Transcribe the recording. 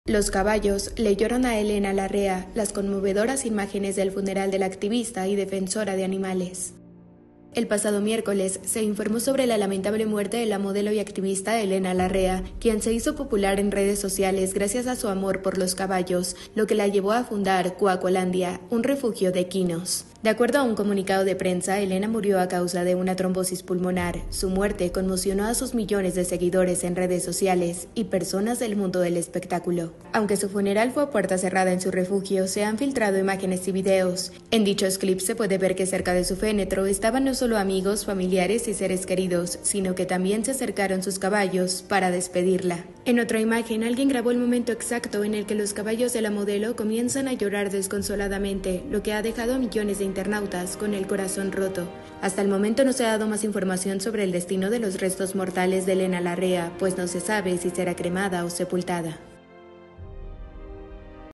Los caballos leyeron a Elena Larrea las conmovedoras imágenes del funeral de la activista y defensora de animales. El pasado miércoles se informó sobre la lamentable muerte de la modelo y activista Elena Larrea, quien se hizo popular en redes sociales gracias a su amor por los caballos, lo que la llevó a fundar Coacolandia, un refugio de equinos. De acuerdo a un comunicado de prensa, Elena murió a causa de una trombosis pulmonar. Su muerte conmocionó a sus millones de seguidores en redes sociales y personas del mundo del espectáculo. Aunque su funeral fue a puerta cerrada en su refugio, se han filtrado imágenes y videos. En dichos clips se puede ver que cerca de su féretro estaban no solo amigos, familiares y seres queridos, sino que también se acercaron sus caballos para despedirla. En otra imagen, alguien grabó el momento exacto en el que los caballos de la modelo comienzan a llorar desconsoladamente, lo que ha dejado a millones de internautas con el corazón roto. Hasta el momento no se ha dado más información sobre el destino de los restos mortales de Elena Larrea, pues no se sabe si será cremada o sepultada.